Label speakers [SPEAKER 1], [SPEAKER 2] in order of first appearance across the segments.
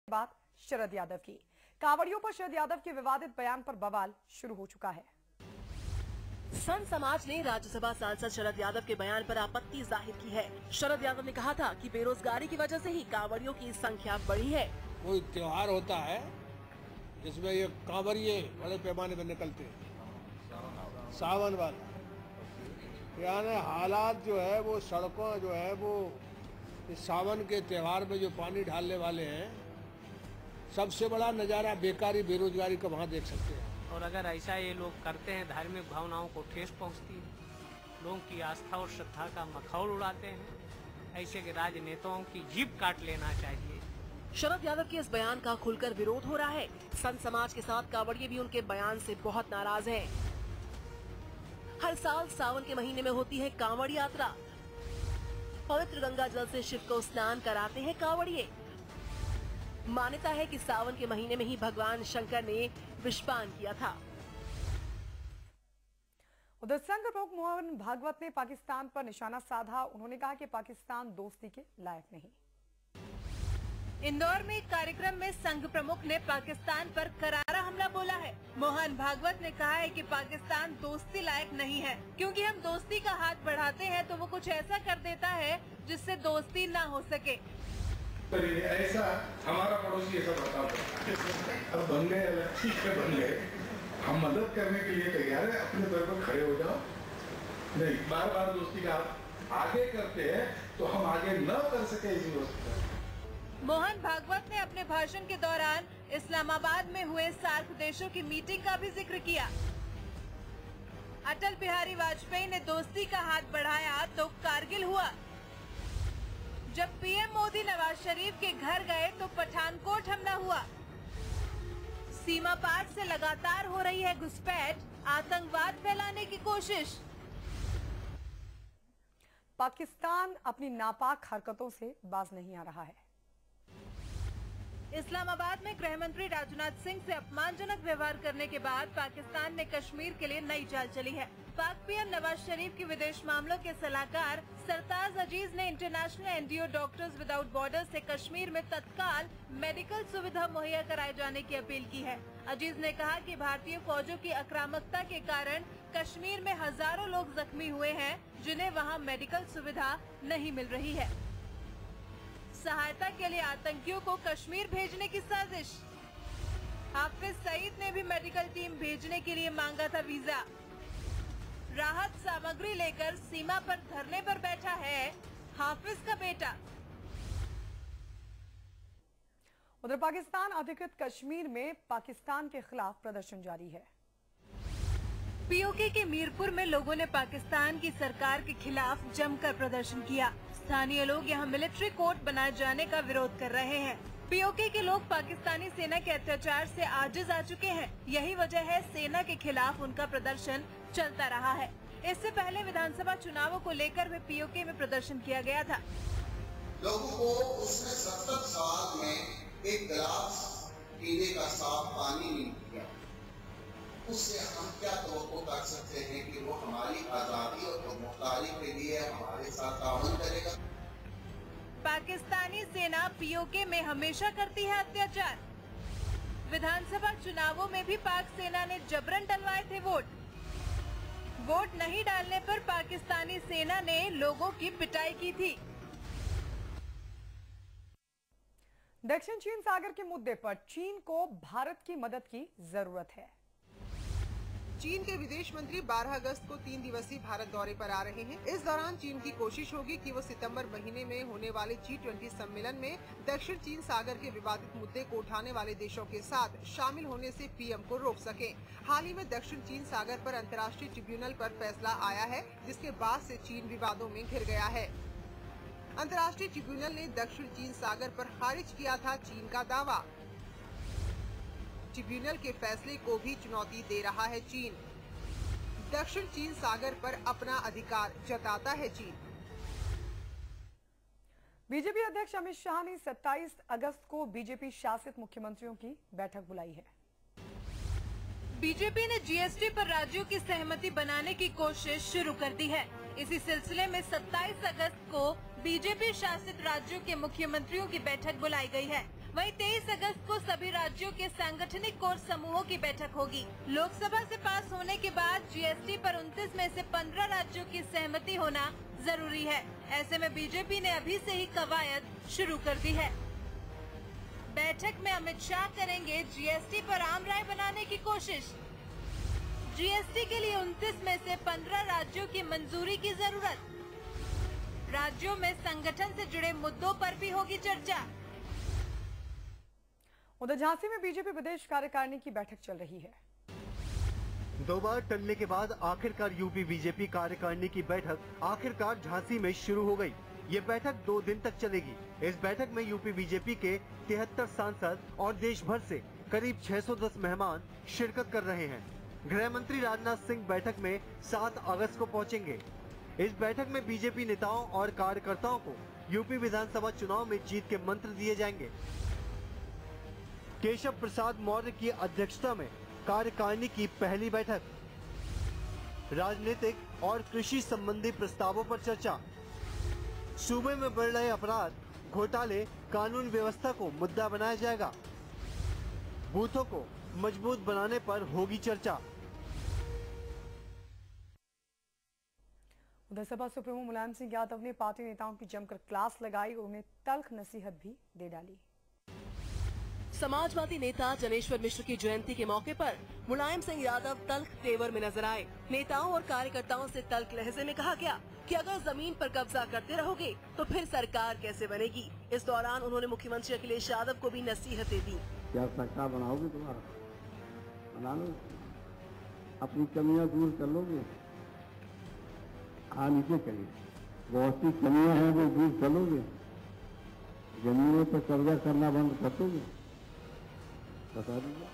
[SPEAKER 1] बात शरद यादव की। कांवड़ियों पर शरद यादव के विवादित बयान पर बवाल शुरू हो चुका है।
[SPEAKER 2] संत समाज ने राज्यसभा सांसद शरद यादव के बयान पर आपत्ति जाहिर की है। शरद यादव ने कहा था कि बेरोजगारी की वजह से ही कांवड़ियों की संख्या बढ़ी है।
[SPEAKER 3] कोई त्योहार होता है जिसमें ये कांवड़िए बड़े पैमाने पर निकलते हैं, सावन वाला, यानी हालात जो है वो सड़कों जो है वो इस सावन के त्योहार में जो पानी डालने वाले हैं, सबसे बड़ा नज़ारा बेकारी बेरोजगारी का वहाँ देख सकते हैं।
[SPEAKER 4] और अगर ऐसा ये लोग करते हैं, धार्मिक भावनाओं को ठेस पहुंचती है, लोगों की आस्था और श्रद्धा का मखौल उड़ाते हैं, ऐसे के राजनेताओं की जीभ काट लेना चाहिए।
[SPEAKER 2] शरद यादव के इस बयान का खुलकर विरोध हो रहा है। संत समाज के साथ कांवड़िए भी उनके बयान से बहुत नाराज हैं। हर साल सावन के महीने में होती है कांवड़ यात्रा। पवित्र गंगा जल से शिव को स्नान कराते हैं कांवड़िए। मान्यता है कि सावन के महीने में ही भगवान शंकर ने विषपान किया था।
[SPEAKER 1] उधर संघ प्रमुख मोहन भागवत ने पाकिस्तान पर निशाना साधा। उन्होंने कहा कि पाकिस्तान दोस्ती के लायक नहीं।
[SPEAKER 5] इंदौर में एक कार्यक्रम में संघ प्रमुख ने पाकिस्तान पर करारा हमला बोला है। मोहन भागवत ने कहा है कि पाकिस्तान दोस्ती लायक नहीं है, क्योंकि हम दोस्ती का हाथ बढ़ाते हैं तो वो कुछ ऐसा कर देता है जिससे दोस्ती ना हो सके।
[SPEAKER 6] तो ऐसा हमारा पड़ोसी ऐसा बताता अब बन गए, ठीक है बन गए, हम मदद करने के लिए तैयार है, अपने पैर पर खड़े हो जाओ। नहीं, बार बार दोस्ती का आगे करते हैं तो हम आगे न कर सके इसी दोस्ती का।
[SPEAKER 5] मोहन भागवत ने अपने भाषण के दौरान इस्लामाबाद में हुए सार्क देशों की मीटिंग का भी जिक्र किया। अटल बिहारी वाजपेयी ने दोस्ती का हाथ बढ़ाया तो कारगिल हुआ। जब पीएम मोदी नवाज शरीफ के घर गए तो पठानकोट हमला हुआ। सीमा पार से लगातार हो रही है घुसपैठ, आतंकवाद फैलाने की कोशिश।
[SPEAKER 1] पाकिस्तान अपनी नापाक हरकतों से बाज नहीं आ रहा है।
[SPEAKER 5] इस्लामाबाद में गृह मंत्री राजनाथ सिंह से अपमानजनक व्यवहार करने के बाद पाकिस्तान ने कश्मीर के लिए नई चाल चली है। पाक पीएम नवाज शरीफ के विदेश मामलों के सलाहकार सरताज अजीज ने international NGO doctors without borders से कश्मीर में तत्काल मेडिकल सुविधा मुहैया कराए जाने की अपील की है। अजीज ने कहा कि भारतीय फौजों की आक्रामकता के कारण कश्मीर में हजारों लोग जख्मी हुए हैं, जिन्हें वहाँ मेडिकल सुविधा नहीं मिल रही है। सहायता के लिए आतंकियों को कश्मीर भेजने की साजिश। हाफिज सईद ने भी मेडिकल टीम भेजने के लिए मांगा था वीजा। राहत सामग्री लेकर सीमा पर धरने पर बैठा है हाफिज का बेटा।
[SPEAKER 1] उधर पाकिस्तान अधिकृत कश्मीर में पाकिस्तान के खिलाफ प्रदर्शन जारी है।
[SPEAKER 5] पीओके के मीरपुर में लोगों ने पाकिस्तान की सरकार के खिलाफ जमकर प्रदर्शन किया। स्थानीय लोग यहां मिलिट्री कोर्ट बनाए जाने का विरोध कर रहे हैं। पीओके के लोग पाकिस्तानी सेना के अत्याचार से आजिज आ चुके हैं। यही वजह है सेना के खिलाफ उनका प्रदर्शन चलता रहा है। इससे पहले विधानसभा चुनावों को लेकर भी पीओके में प्रदर्शन किया गया था।
[SPEAKER 7] लोगों को उसने 70 साल में एक गिलास पीने का साफ पानी नहीं दिया, उससे हम क्या तवक्को कर सकते हैं कि वो हमारी आजादी और मुख्तारी के लिए हमारे साथ ताउन करेगा।
[SPEAKER 5] पाकिस्तानी सेना पीओके में हमेशा करती है अत्याचार। विधानसभा चुनावों में भी पाक सेना ने जबरन डलवाए थे वोट नहीं डालने पर पाकिस्तानी सेना ने लोगों की पिटाई की थी।
[SPEAKER 1] दक्षिण चीन सागर के मुद्दे पर चीन को भारत की मदद की जरूरत है।
[SPEAKER 8] चीन के विदेश मंत्री 12 अगस्त को 3 दिवसीय भारत दौरे पर आ रहे हैं। इस दौरान चीन की कोशिश होगी कि वो सितंबर महीने में होने वाले G20 सम्मेलन में दक्षिण चीन सागर के विवादित मुद्दे को उठाने वाले देशों के साथ शामिल होने से पीएम को रोक सके। हाल ही में दक्षिण चीन सागर पर अंतर्राष्ट्रीय ट्रिब्यूनल पर फैसला आया है, जिसके बाद से चीन विवादों में घिर गया है। अंतर्राष्ट्रीय ट्रिब्यूनल ने दक्षिण चीन सागर पर खारिज किया था चीन का दावा। ट्रिब्यूनल के फैसले को भी चुनौती दे रहा है चीन। दक्षिण चीन सागर पर अपना अधिकार जताता है चीन।
[SPEAKER 1] बीजेपी अध्यक्ष अमित शाह ने 27 अगस्त को बीजेपी शासित मुख्यमंत्रियों की बैठक बुलाई है।
[SPEAKER 5] बीजेपी ने जीएसटी पर राज्यों की सहमति बनाने की कोशिश शुरू कर दी है। इसी सिलसिले में 27 अगस्त को बीजेपी शासित राज्यों के मुख्यमंत्रियों की बैठक बुलाई गई है। वहीं 23 अगस्त को सभी राज्यों के सांगठनिक कोर समूहों की बैठक होगी। लोकसभा से पास होने के बाद जीएसटी पर 29 में से 15 राज्यों की सहमति होना जरूरी है। ऐसे में बीजेपी ने अभी से ही कवायद शुरू कर दी है। बैठक में अमित शाह करेंगे जीएसटी पर आम राय बनाने की कोशिश। जीएसटी के लिए 29 में से 15 राज्यों की मंजूरी की जरूरत। राज्यों में संगठन से जुड़े मुद्दों पर भी होगी चर्चा।
[SPEAKER 1] उधर झांसी में बीजेपी प्रदेश कार्यकारिणी की बैठक चल रही है।
[SPEAKER 9] 2 बार टलने के बाद आखिरकार यूपी बीजेपी कार्यकारिणी की बैठक आखिरकार झांसी में शुरू हो गई। ये बैठक 2 दिन तक चलेगी। इस बैठक में यूपी बीजेपी के 73 सांसद और देश भर से करीब 610 मेहमान शिरकत कर रहे हैं। गृह मंत्री राजनाथ सिंह बैठक में 7 अगस्त को पहुंचेंगे। इस बैठक में बीजेपी नेताओं और कार्यकर्ताओं को यूपी विधानसभा चुनाव में जीत के मंत्र दिए जाएंगे। केशव प्रसाद मौर्य की अध्यक्षता में कार्यकारिणी की पहली बैठक। राजनीतिक और कृषि संबंधी प्रस्तावों पर चर्चा। सूबे में बढ़ रहे अपराध, घोटाले, कानून व्यवस्था को मुद्दा बनाया जाएगा। बूथों को मजबूत बनाने पर होगी चर्चा।
[SPEAKER 1] उधर सपा सुप्रीमो मुलायम सिंह यादव ने पार्टी नेताओं की जमकर क्लास लगाई और उन्हें तल्ख नसीहत भी दे डाली।
[SPEAKER 2] समाजवादी नेता जनेश्वर मिश्र की जयंती के मौके पर मुलायम सिंह यादव तल्ख तेवर में नजर आए। नेताओं और कार्यकर्ताओं से तल्ख लहजे में कहा गया कि अगर जमीन पर कब्जा करते रहोगे तो फिर सरकार कैसे बनेगी। इस दौरान उन्होंने मुख्यमंत्री अखिलेश यादव को भी नसीहतें दी।
[SPEAKER 10] क्या सरकार बनाओगे? तुम्हारा बना लो, अपनी कमियां दूर कर लोगे। हाँ, नीचे करिए, बहुत सी कमियां हैं वो दूर कर लोगे। जमीनों पर कब्जा करना बंद कर दोगे। बता दीजिए,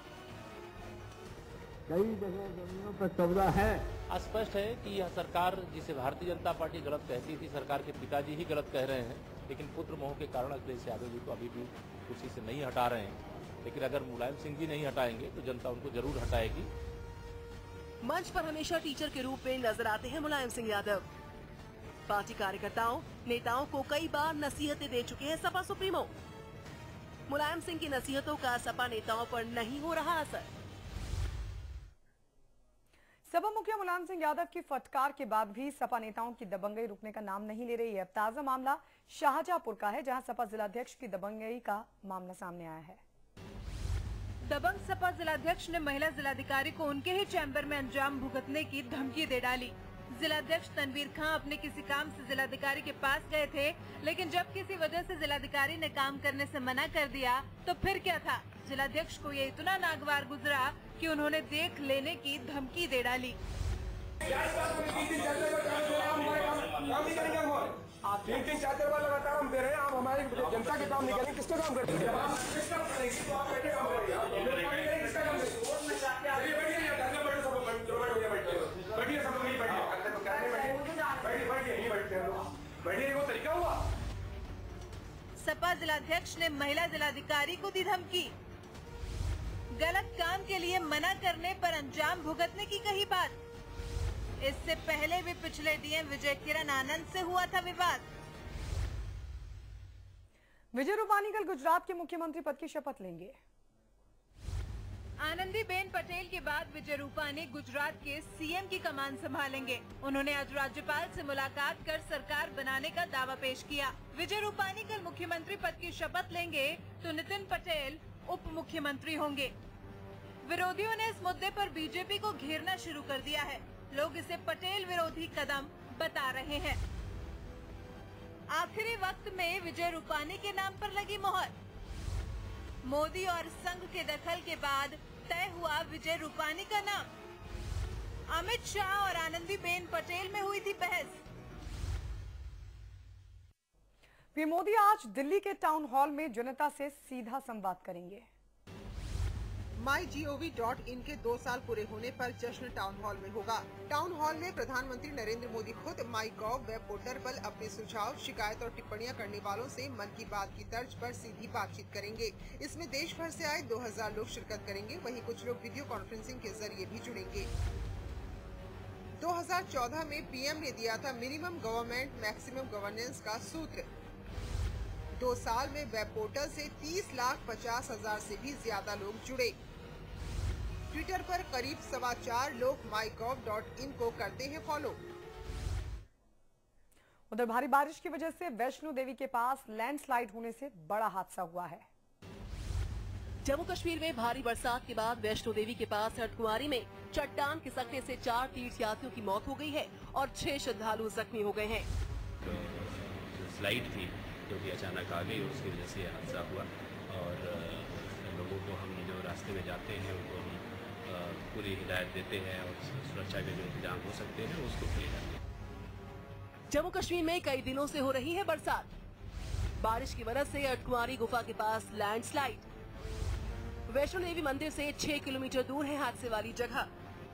[SPEAKER 10] कई जगह जमीनों पर कब्जा है।
[SPEAKER 11] स्पष्ट है कि यह सरकार, जिसे भारतीय जनता पार्टी गलत कहती थी, सरकार के पिताजी ही गलत कह रहे हैं, लेकिन पुत्र मोह के कारण अखिलेश यादव जी को अभी भी कुर्सी से नहीं हटा रहे हैं। लेकिन अगर मुलायम सिंह जी नहीं हटाएंगे तो जनता उनको जरूर हटाएगी।
[SPEAKER 2] मंच पर हमेशा टीचर के रूप में नजर आते हैं मुलायम सिंह यादव। पार्टी कार्यकर्ताओं, नेताओं को कई बार नसीहतें दे चुके हैं सपा सुप्रीमो। मुलायम सिंह की नसीहतों का सपा नेताओं पर नहीं हो रहा असर।
[SPEAKER 1] सपा मुखिया मुलायम सिंह यादव की फटकार के बाद भी सपा नेताओं की दबंगई रुकने का नाम नहीं ले रही है। अब ताजा मामला शाहजहांपुर का है, जहां सपा जिलाध्यक्ष की दबंगई का मामला सामने आया है।
[SPEAKER 5] दबंग सपा जिलाध्यक्ष ने महिला जिलाधिकारी को उनके ही चैम्बर में अंजाम भुगतने की धमकी दे डाली। जिलाध्यक्ष तनवीर खां अपने किसी काम से जिलाधिकारी के पास गए थे, लेकिन जब किसी वजह से जिलाधिकारी ने काम करने से मना कर दिया तो फिर क्या था, जिलाध्यक्ष को ये इतना नागवार गुजरा कि उन्होंने देख लेने की धमकी दे डाली।
[SPEAKER 12] आप 3-4 बार लगातार हम दे रहे हैं, आप हमारी जनता के काम नहीं करेंगे, किसका काम करते हैं? तरीका हुआ।
[SPEAKER 5] सपा जिलाध्यक्ष ने महिला जिलाधिकारी को दी धमकी। गलत काम के लिए मना करने पर अंजाम भुगतने की कही बात। इससे पहले भी पिछले डीएम विजय किरण आनंद से हुआ था विवाद।
[SPEAKER 1] विजय रूपानी कल गुजरात के मुख्यमंत्री पद की शपथ लेंगे।
[SPEAKER 5] आनंदीबेन पटेल के बाद विजय रूपानी गुजरात के सीएम की कमान संभालेंगे। उन्होंने आज राज्यपाल से मुलाकात कर सरकार बनाने का दावा पेश किया। विजय रूपानी कल मुख्यमंत्री पद की शपथ लेंगे तो नितिन पटेल उप मुख्यमंत्री होंगे। विरोधियों ने इस मुद्दे पर बीजेपी को घेरना शुरू कर दिया है। लोग इसे पटेल विरोधी कदम बता रहे हैं। आखिरी वक्त में विजय रूपानी के नाम पर लगी मोहर। मोदी और संघ के दखल के बाद तय हुआ विजय रूपानी का नाम। अमित शाह और आनंदीबेन पटेल में हुई थी बहस।
[SPEAKER 1] पीएम मोदी आज दिल्ली के टाउन हॉल में जनता से सीधा संवाद करेंगे।
[SPEAKER 8] MyGov.in के 2 साल पूरे होने पर जश्न टाउन हॉल में होगा। टाउन हॉल में प्रधानमंत्री नरेंद्र मोदी खुद MyGov वेब पोर्टल पर अपने सुझाव, शिकायत और टिप्पणियां करने वालों से मन की बात की तर्ज पर सीधी बातचीत करेंगे। इसमें देश भर से आए 2000 लोग शिरकत करेंगे। वहीं कुछ लोग वीडियो कॉन्फ्रेंसिंग के जरिए भी जुड़ेंगे। 2014 में पीएम ने दिया था मिनिमम गवर्नमेंट मैक्सिमम गवर्नेंस का सूत्र। 2 साल में वेब पोर्टल से 30,50,000 से भी ज्यादा लोग जुड़े। ट्विटर पर करीब 4.25 लोग mygov.in को करते हैं फॉलो।
[SPEAKER 1] उधर भारी बारिश की वजह से वैष्णो देवी के पास लैंडस्लाइड होने से बड़ा हादसा हुआ है।
[SPEAKER 2] जम्मू कश्मीर में भारी बरसात के बाद वैष्णो देवी के पास अर्धकुंवारी में चट्टान खिसकने से 4 तीर्थयात्रियों की मौत हो गई है और 6 श्रद्धालु जख्मी हो गए हैं।
[SPEAKER 13] जो स्लाइड थी जो कि अचानक आ गई, उसकी वजह से हादसा हुआ और लोगों को हम जो रास्ते में जाते हैं उनको हम पूरी हिदायत देते हैं और सुरक्षा के जो इंतजाम हो सकते हैं उसको किए जाते हैं।
[SPEAKER 2] जम्मू कश्मीर में कई दिनों से हो रही है बरसात। बारिश की वजह से अर्धकुंवारी गुफा के पास लैंडस्लाइड। वैष्णो देवी मंदिर से 6 किलोमीटर दूर है हादसे वाली जगह।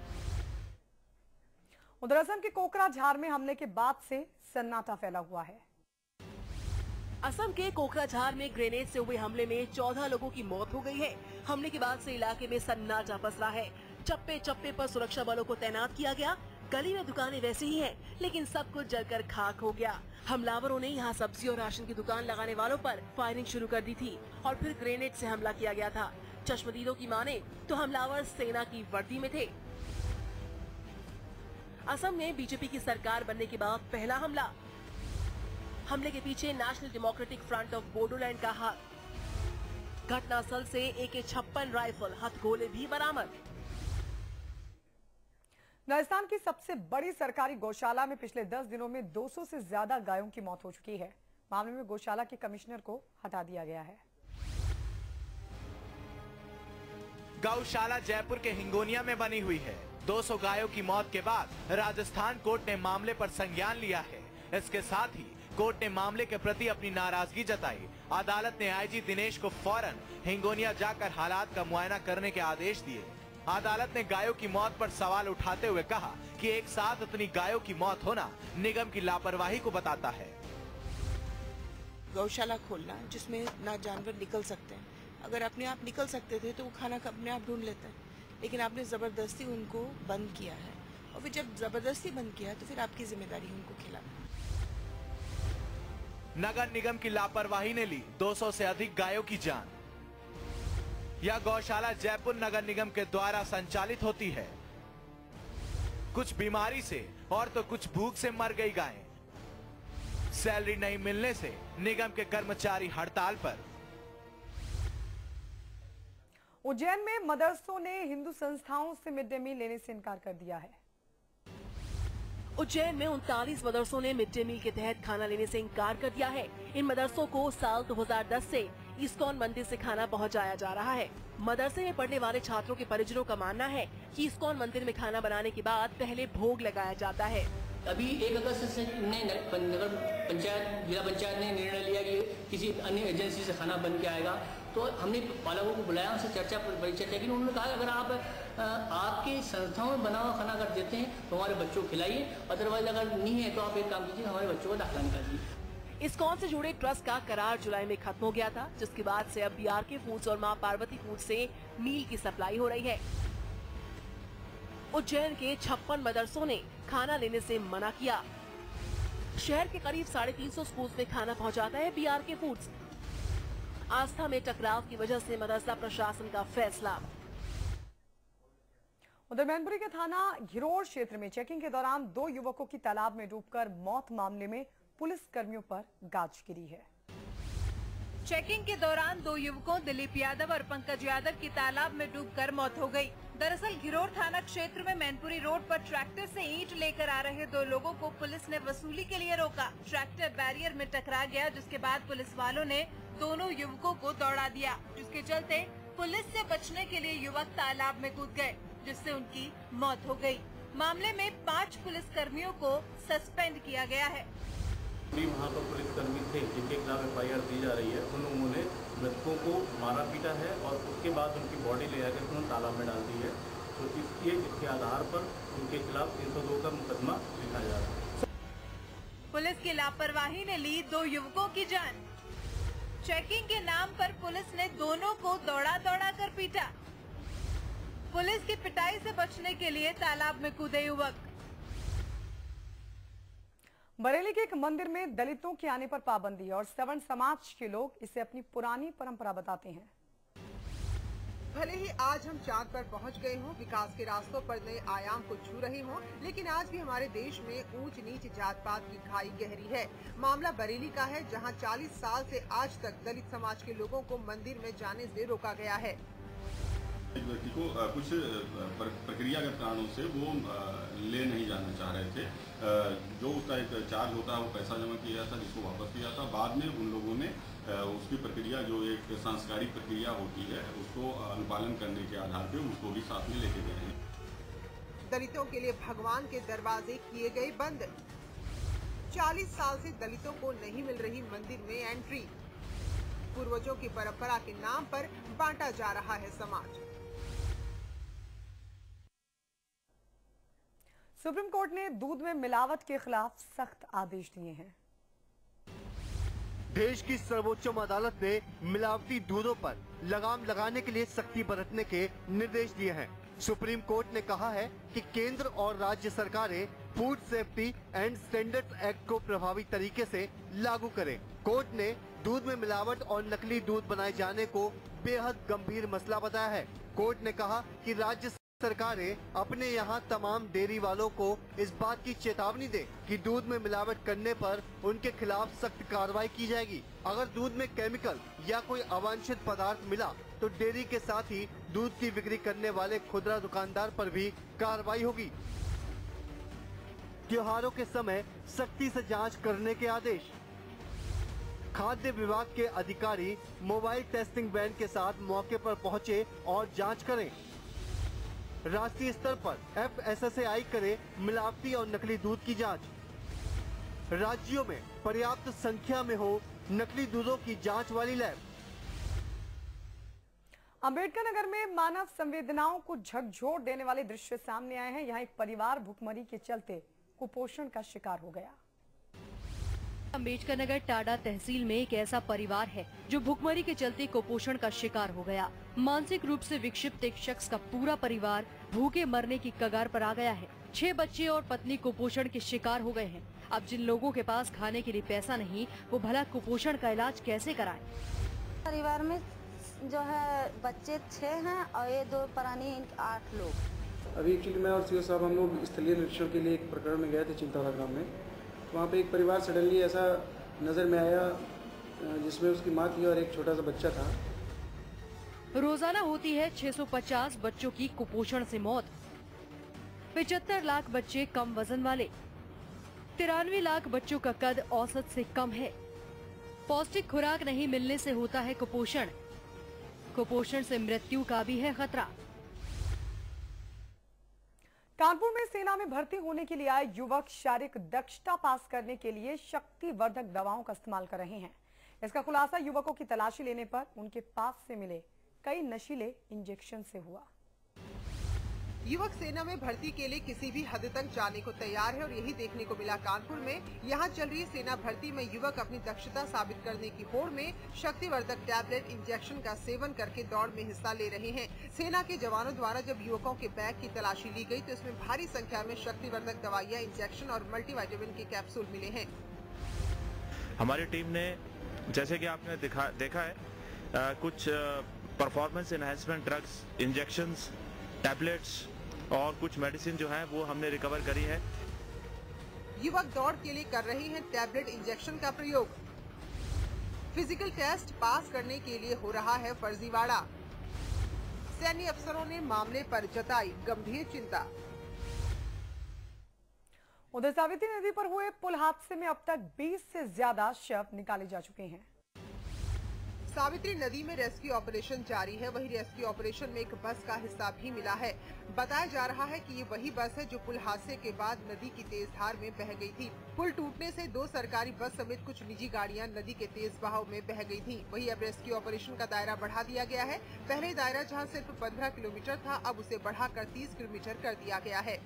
[SPEAKER 1] उधर असम के कोकराझार में हमले के बाद से सन्नाटा फैला हुआ है।
[SPEAKER 2] असम के कोकराझार में ग्रेनेड से हुए हमले में 14 लोगों की मौत हो गई है। हमले के बाद से इलाके में सन्नाटा पसरा है। चप्पे चप्पे पर सुरक्षा बलों को तैनात किया गया। गली में दुकानें वैसे ही हैं, लेकिन सब कुछ जलकर खाक हो गया। हमलावरों ने यहां सब्जी और राशन की दुकान लगाने वालों पर फायरिंग शुरू कर दी थी और फिर ग्रेनेड से हमला किया गया था। चश्मदीदों की माने तो हमलावर सेना की वर्दी में थे। असम में बीजेपी की सरकार बनने के बाद पहला हमला। हमले के पीछे national democratic front of Bodoland का हाथ। घटनास्थल से AK-56 राइफल, हथगोले भी बरामद।
[SPEAKER 1] राजस्थान की सबसे बड़ी सरकारी गौशाला में पिछले 10 दिनों में 200 से ज्यादा गायों की मौत हो चुकी है। मामले में गौशाला के कमिश्नर को हटा दिया गया है।
[SPEAKER 14] गौशाला जयपुर के हिंगोनिया में बनी हुई है। 200 गायों की मौत के बाद राजस्थान कोर्ट ने मामले पर संज्ञान लिया है। इसके साथ ही कोर्ट ने मामले के प्रति अपनी नाराजगी जताई। अदालत ने IG दिनेश को फौरन हिंगोनिया जाकर हालात का मुआयना करने के आदेश दिए। अदालत ने गायों की मौत पर सवाल उठाते हुए कहा कि एक साथ इतनी गायों की मौत होना निगम की लापरवाही को बताता है।
[SPEAKER 15] गौशाला खोलना जिसमें ना जानवर निकल सकते हैं, अगर अपने आप निकल सकते थे तो वो खाना अपने आप ढूंढ लेते हैं, लेकिन आपने जबरदस्ती उनको बंद किया है और फिर जब जबरदस्ती बंद किया तो फिर आपकी जिम्मेदारी है उनको खिलाना।
[SPEAKER 14] नगर निगम की लापरवाही ने ली 200 से अधिक गायों की जान। यह गौशाला जयपुर नगर निगम के द्वारा संचालित होती है। कुछ बीमारी से और तो कुछ भूख से मर गई गायें। सैलरी नहीं मिलने से निगम के कर्मचारी हड़ताल पर।
[SPEAKER 1] उज्जैन में मदरसों ने हिंदू संस्थाओं से मिड डे मील लेने से इनकार कर दिया है।
[SPEAKER 2] उज्जैन में 39 मदरसों ने मिड डे मील के तहत खाना लेने से इनकार कर दिया है। इन मदरसों को साल 2010 से इस्कॉन मंदिर से खाना पहुंचाया जा रहा है। मदरसे में पढ़ने वाले छात्रों के परिजनों का मानना है कि इस्कॉन मंदिर में खाना बनाने के बाद पहले भोग लगाया जाता है।
[SPEAKER 16] अभी 1 अगस्त से नगर पंचायत, जिला पंचायत ने निर्णय लिया कि किसी अन्य एजेंसी से खाना बन के आएगा, तो हमने पालकों को बुलाया, उनसे चर्चा की। उन्होंने कहा अगर आप आपके संस्थाओं में बना हुआ खाना अगर देते हैं तो हमारे बच्चों को खिलाइए, अदरवाइज अगर नहीं है तो आप एक काम कीजिए, हमारे बच्चों को दाखिला निकालिए।
[SPEAKER 2] इस्कॉन से जुड़े ट्रस्ट का करार जुलाई में खत्म हो गया था, जिसके बाद से अब BRK फूड्स और मां पार्वती फूड से मील की सप्लाई हो रही है। उज्जैन के 56 मदरसों ने खाना लेने से मना किया। शहर के करीब 350 स्कूल में खाना पहुंचाता है BRK फूड्स। आस्था में टकराव की वजह से मदरसा प्रशासन का फैसला।
[SPEAKER 1] उधर मैनपुरी के थाना घिरोड़ क्षेत्र में चेकिंग के दौरान 2 युवकों की तालाब में डूबकर मौत मामले में पुलिस कर्मियों पर गाज गिरी है।
[SPEAKER 5] चेकिंग के दौरान 2 युवकों दिलीप यादव और पंकज यादव की तालाब में डूबकर मौत हो गई। दरअसल घिरोड़ थाना क्षेत्र में मैनपुरी रोड पर ट्रैक्टर से ईंट लेकर आ रहे 2 लोगों को पुलिस ने वसूली के लिए रोका। ट्रैक्टर बैरियर में टकरा गया, जिसके बाद पुलिस वालों ने दोनों युवकों को दौड़ा दिया, जिसके चलते पुलिस से बचने के लिए युवक तालाब में कूद गए, जिससे उनकी मौत हो गई। मामले में 5 पुलिस कर्मियों को सस्पेंड किया गया है।
[SPEAKER 11] वहाँ पर पुलिसकर्मी थे जिनके खिलाफ FIR दी जा रही है, उन्होंने मृतकों को मारा पीटा है और उसके बाद उनकी बॉडी ले जाकर उन्होंने तालाब में डाल दी है। तो इसके आधार पर उनके खिलाफ 302 का मुकदमा लिखा जा रहा है।
[SPEAKER 5] पुलिस की लापरवाही ने ली 2 युवकों की जान। चेकिंग के नाम पर पुलिस ने दोनों को दौड़ा कर पीटा। पुलिस की पिटाई से बचने के लिए तालाब में कूदे युवक।
[SPEAKER 1] बरेली के एक मंदिर में दलितों के आने पर पाबंदी और सवर्ण समाज के लोग इसे अपनी पुरानी परंपरा बताते हैं।
[SPEAKER 8] भले ही आज हम चांद पर पहुंच गए हों, विकास के रास्तों पर नए आयाम को छू रहे हों, लेकिन आज भी हमारे देश में ऊंच नीच जात पात की खाई गहरी है। मामला बरेली का है, जहां 40 साल से आज तक दलित समाज के लोगों को मंदिर में जाने से रोका गया है।
[SPEAKER 17] एक व्यक्ति को कुछ प्रक्रियागत कारणों से वो ले नहीं जाना चाह रहे थे। जो उसका एक चार्ज होता है वो पैसा जमा किया था, जिसको वापस किया था। बाद में उन लोगों ने उसकी प्रक्रिया, जो एक सांस्कारिक प्रक्रिया होती है, उसको अनुपालन करने के आधार पे उसको भी साथ में लेके गए हैं।
[SPEAKER 8] दलितों के लिए भगवान के दरवाजे किए गए बंद। 40 साल से दलितों को नहीं मिल रही मंदिर में एंट्री। पूर्वजों की परंपरा के नाम पर बांटा जा रहा है समाज।
[SPEAKER 1] सुप्रीम कोर्ट ने दूध में मिलावट के खिलाफ सख्त आदेश दिए हैं।
[SPEAKER 9] देश की सर्वोच्च अदालत ने मिलावटी दूधों पर लगाम लगाने के लिए सख्ती बरतने के निर्देश दिए हैं। सुप्रीम कोर्ट ने कहा है कि केंद्र और राज्य सरकारें food safety and standards act को प्रभावी तरीके से लागू करें। कोर्ट ने दूध में मिलावट और नकली दूध बनाए जाने को बेहद गंभीर मसला बताया है। कोर्ट ने कहा कि राज्य सरकारें अपने यहाँ तमाम डेयरी वालों को इस बात की चेतावनी दें कि दूध में मिलावट करने पर उनके खिलाफ सख्त कार्रवाई की जाएगी। अगर दूध में केमिकल या कोई अवांछित पदार्थ मिला तो डेयरी के साथ ही दूध की बिक्री करने वाले खुदरा दुकानदार पर भी कार्रवाई होगी। त्योहारों के समय सख्ती से जांच करने के आदेश। खाद्य विभाग के अधिकारी मोबाइल टेस्टिंग वैन के साथ मौके पर पहुंचे और जांच करें। राष्ट्रीय स्तर पर FSSAI करे मिलावटी और नकली दूध की जांच। राज्यों में पर्याप्त संख्या में हो नकली दूधों की जांच वाली लैब।
[SPEAKER 1] अंबेडकर नगर में मानव संवेदनाओं को झकझोर देने वाले दृश्य सामने आए हैं। यहाँ एक परिवार भुखमरी के चलते कुपोषण का शिकार हो गया।
[SPEAKER 18] अंबेडकर नगर टाडा तहसील में एक ऐसा परिवार है जो भुखमरी के चलते कुपोषण का शिकार हो गया। मानसिक रूप से विक्षिप्त एक शख्स का पूरा परिवार भूखे मरने की कगार पर आ गया है। 6 बच्चे और पत्नी कुपोषण के शिकार हो गए हैं। अब जिन लोगों के पास खाने के लिए पैसा नहीं, वो भला कुपोषण का इलाज कैसे कराएं?
[SPEAKER 19] परिवार में जो है बच्चे 6 हैं और ये 2 प्राणी 8 लोग।
[SPEAKER 20] अभी एक्चुअली मैं और सीओ साहब हम लोग स्थलीय निरीक्षण के लिए एक प्रकरण में गए थे चिंताला ग्राम में। वहाँ पे एक परिवार सडनली ऐसा नज़र में आया जिसमें उसकी माँ थी और एक छोटा सा बच्चा था।
[SPEAKER 18] रोजाना होती है 650 बच्चों की कुपोषण से मौत। 75 लाख बच्चे कम वजन वाले। 93 लाख बच्चों का कद औसत से कम है। पौष्टिक खुराक नहीं मिलने से होता है कुपोषण। कुपोषण से मृत्यु का भी है खतरा।
[SPEAKER 1] कानपुर में सेना में भर्ती होने के लिए आए युवक शारीरिक दक्षता पास करने के लिए शक्तिवर्धक दवाओं का इस्तेमाल कर रहे हैं। इसका खुलासा युवकों की तलाशी लेने पर उनके पास से मिले कई नशीले इंजेक्शन से हुआ।
[SPEAKER 8] युवक सेना में भर्ती के लिए किसी भी हद तक जाने को तैयार है और यही देखने को मिला कानपुर में। यहाँ चल रही सेना भर्ती में युवक अपनी दक्षता साबित करने की होड़ में शक्तिवर्धक टैबलेट इंजेक्शन का सेवन करके दौड़ में हिस्सा ले रहे हैं। सेना के जवानों द्वारा जब युवकों के बैग की तलाशी ली गई तो इसमें भारी संख्या में शक्तिवर्धक दवाइयाँ, इंजेक्शन और मल्टीविटामिन के कैप्सूल मिले हैं।
[SPEAKER 21] हमारी टीम ने, जैसे कि आपने देखा है, कुछ performance enhancement drugs, injections, tablets और कुछ मेडिसिन जो है वो हमने रिकवर करी है।
[SPEAKER 8] युवक दौड़ के लिए कर रहे हैं टैबलेट इंजेक्शन का प्रयोग। फिजिकल टेस्ट पास करने के लिए हो रहा है फर्जीवाड़ा। सैन्य अफसरों ने मामले पर जताई गंभीर चिंता।
[SPEAKER 1] उधर सावित्री नदी पर हुए पुल हादसे में अब तक 20 से ज्यादा शव निकाले जा चुके हैं।
[SPEAKER 8] सावित्री नदी में रेस्क्यू ऑपरेशन जारी है। वहीं रेस्क्यू ऑपरेशन में एक बस का हिस्सा भी मिला है। बताया जा रहा है कि ये वही बस है जो पुल हादसे के बाद नदी की तेज धार में बह गई थी। पुल टूटने से 2 सरकारी बस समेत कुछ निजी गाड़ियां नदी के तेज बहाव में बह गई थी। वहीं अब रेस्क्यू ऑपरेशन का दायरा बढ़ा दिया गया है। पहले दायरा जहां सिर्फ 15 किलोमीटर था, अब उसे बढ़ाकर 30 किलोमीटर कर दिया गया है।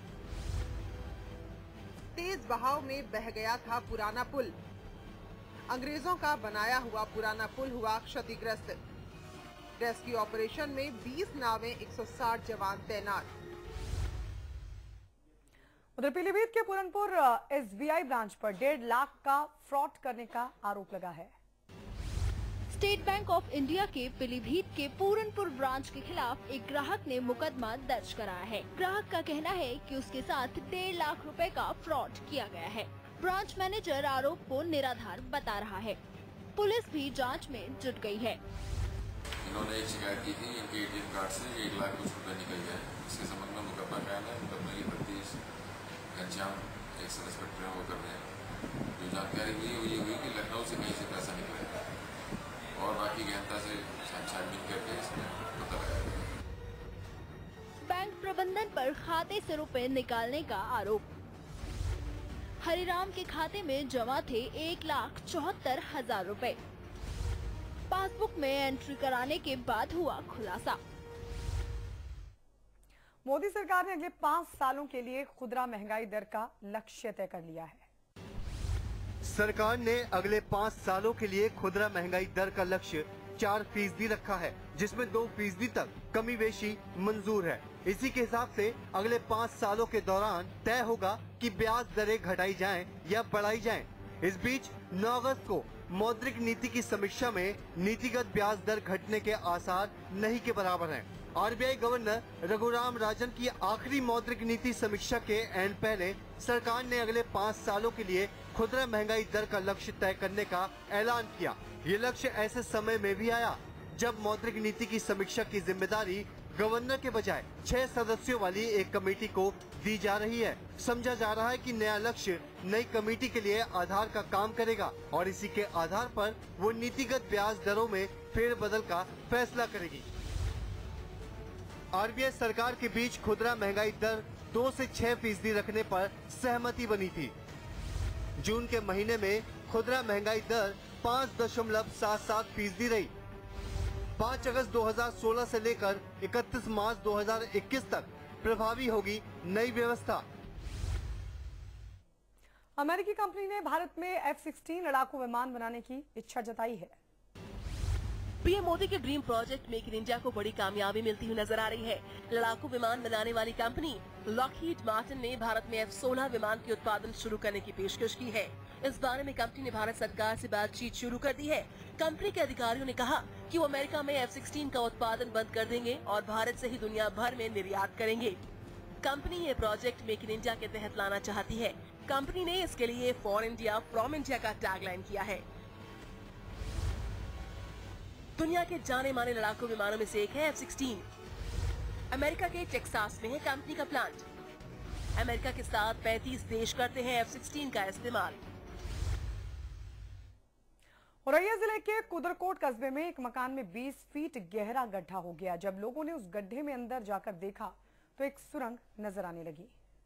[SPEAKER 8] तेज बहाव में बह गया था पुराना पुल। अंग्रेजों का बनाया हुआ पुराना पुल हुआ क्षतिग्रस्त। रेस्क्यू ऑपरेशन में 20 नावें, 160 जवान तैनात।
[SPEAKER 1] उधर पीलीभीत के पूरनपुर SBI ब्रांच पर 1.5 लाख का फ्रॉड करने का आरोप लगा है।
[SPEAKER 3] स्टेट बैंक ऑफ इंडिया के पीलीभीत के पूरनपुर ब्रांच के खिलाफ एक ग्राहक ने मुकदमा दर्ज कराया है। ग्राहक का कहना है कि उसके साथ 1.5 लाख रुपए का फ्रॉड किया गया है। ब्रांच मैनेजर आरोप को निराधार बता रहा है। पुलिस भी जांच में जुट गई है।
[SPEAKER 22] इन्होंने एक शिकायत की थी, इनके ATM कार्ड से 1 लाख कुछ रुपए निकल गए। इसके संबंध में मुकदमा कायम है। मुकदमे की तफ्तीश घनश्याम एक सब इंस्पेक्टर वो कर रहे हैं। जो जानकारी हुई कि लखनऊ से कहीं से पैसा निकला और बाकी गहनता से छानबीन करके इसमें पता लगाया।
[SPEAKER 3] बैंक प्रबंधन पर खाते से रुपए निकालने का आरोप। हरिराम के खाते में जमा थे 1,74,000 रुपए। पासबुक में एंट्री कराने के बाद हुआ खुलासा।
[SPEAKER 1] मोदी सरकार ने अगले 5 सालों के लिए खुदरा महंगाई दर का लक्ष्य तय कर लिया है।
[SPEAKER 9] सरकार ने अगले 5 सालों के लिए खुदरा महंगाई दर का लक्ष्य 4% रखा है, जिसमें 2% तक कमी बेशी मंजूर है। इसी के हिसाब से अगले 5 सालों के दौरान तय होगा कि ब्याज दरें घटाई जाएं या बढ़ाई जाएं। इस बीच 9 अगस्त को मौद्रिक नीति की समीक्षा में नीतिगत ब्याज दर घटने के आसार नहीं के बराबर हैं। RBI गवर्नर रघुराम राजन की आखिरी मौद्रिक नीति समीक्षा के एंड पहले सरकार ने अगले 5 सालों के लिए खुदरा महंगाई दर का लक्ष्य तय करने का ऐलान किया। ये लक्ष्य ऐसे समय में भी आया जब मौद्रिक नीति की समीक्षा की जिम्मेदारी गवर्नर के बजाय 6 सदस्यों वाली एक कमेटी को दी जा रही है। समझा जा रहा है कि नया लक्ष्य नई कमेटी के लिए आधार का काम करेगा और इसी के आधार पर वो नीतिगत ब्याज दरों में फेरबदल का फैसला करेगी। RBI सरकार के बीच खुदरा महंगाई दर 2 से 6% रखने पर सहमति बनी थी। जून के महीने में खुदरा महंगाई दर 5.77% रही। 5 अगस्त 2016 से लेकर 31 मार्च 2021 तक प्रभावी होगी नई व्यवस्था।
[SPEAKER 1] अमेरिकी कंपनी ने भारत में F-16 लड़ाकू विमान बनाने की इच्छा जताई है।
[SPEAKER 2] पीएम मोदी के dream project make in India को बड़ी कामयाबी मिलती हुई नजर आ रही है। लड़ाकू विमान बनाने वाली कंपनी लॉकहीड मार्टिन ने भारत में F-16 विमान के उत्पादन शुरू करने की पेशकश की है। इस बारे में कंपनी ने भारत सरकार से बातचीत शुरू कर दी है। कंपनी के अधिकारियों ने कहा कि वो अमेरिका में F-16 का उत्पादन बंद कर देंगे और भारत से ही दुनिया भर में निर्यात करेंगे। कंपनी ये प्रोजेक्ट मेक इन इंडिया के तहत लाना चाहती है। कंपनी ने इसके लिए फॉर इंडिया फ्रॉम इंडिया का टैगलाइन किया है। दुनिया के जाने माने लड़ाकू विमानों में से एक है F-16। अमेरिका के टेक्सास में है कंपनी का प्लांट। अमेरिका के साथ 35 देश करते हैं F-16 का इस्तेमाल।
[SPEAKER 1] औरैया जिले के कुदरकोट कस्बे में एक मकान में 20 फीट गहरा गड्ढा हो गया। जब लोगों ने उस गड्ढे में अंदर जाकर देखा तो एक सुरंग नजर आने लगी।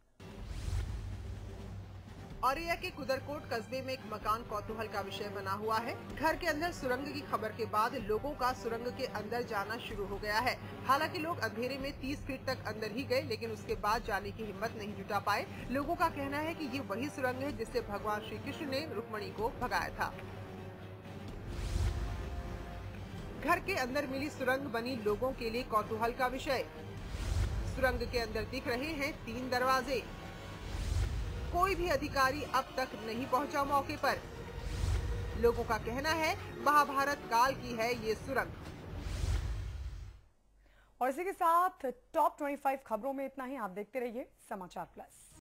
[SPEAKER 8] औरैया के कुदरकोट कस्बे में एक मकान कौतूहल का विषय बना हुआ है। घर के अंदर सुरंग की खबर के बाद लोगों का सुरंग के अंदर जाना शुरू हो गया है। हालांकि लोग अंधेरे में 30 फीट तक अंदर ही गए, लेकिन उसके बाद जाने की हिम्मत नहीं जुटा पाए। लोगों का कहना है कि ये वही सुरंग है जिससे भगवान श्री कृष्ण ने रुक्मणी को भगाया था। घर के अंदर मिली सुरंग बनी लोगों के लिए कौतूहल का विषय। सुरंग के अंदर दिख रहे हैं 3 दरवाजे। कोई भी अधिकारी अब तक नहीं पहुंचा मौके पर। लोगों का कहना है महाभारत काल की है ये सुरंग।
[SPEAKER 1] और इसी के साथ टॉप 25 खबरों में इतना ही। आप देखते रहिए समाचार प्लस।